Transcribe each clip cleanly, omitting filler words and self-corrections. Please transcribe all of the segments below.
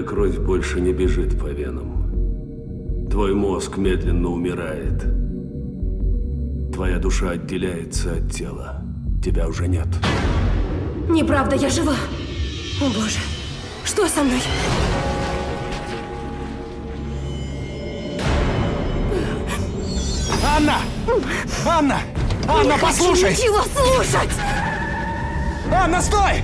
Твоя кровь больше не бежит по венам. Твой мозг медленно умирает. Твоя душа отделяется от тела. Тебя уже нет. Неправда, я жива. О боже, что со мной? Анна! Анна! Анна, послушай! Ничего слушать! Анна, стой!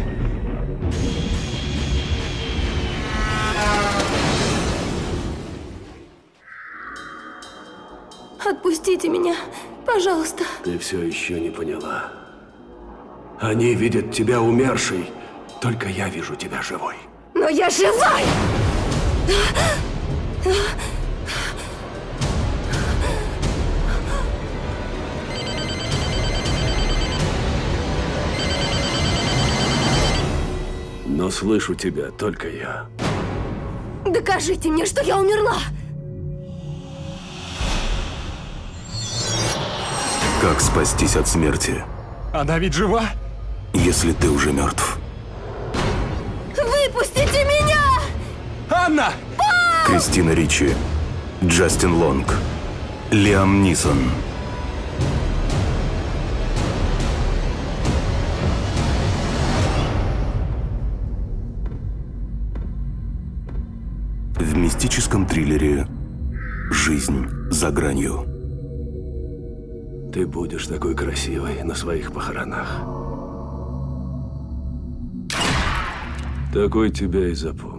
Отпустите меня, пожалуйста. Ты все еще не поняла. Они видят тебя умершей, только я вижу тебя живой. Но я живая! Но слышу тебя только я. Докажите мне, что я умерла! Как спастись от смерти, Она ведь жива? если ты уже мертв? Выпустите меня! Анна! Кристина Ричи, Джастин Лонг, Лиам Нисон. В мистическом триллере «Жизнь за гранью». Ты будешь такой красивой на своих похоронах. Такой тебя и запомнят.